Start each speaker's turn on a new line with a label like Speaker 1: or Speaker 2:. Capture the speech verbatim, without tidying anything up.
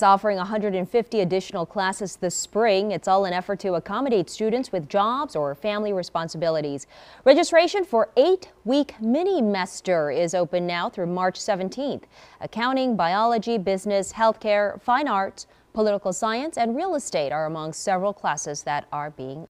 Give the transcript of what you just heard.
Speaker 1: offering one hundred fifty additional classes this spring. It's all an effort to accommodate students with jobs or family responsibilities. Registration for eight-week mini-mester is open now through March seventeenth. Accounting, biology, business, healthcare, fine arts, political science, and real estate are among several classes that are being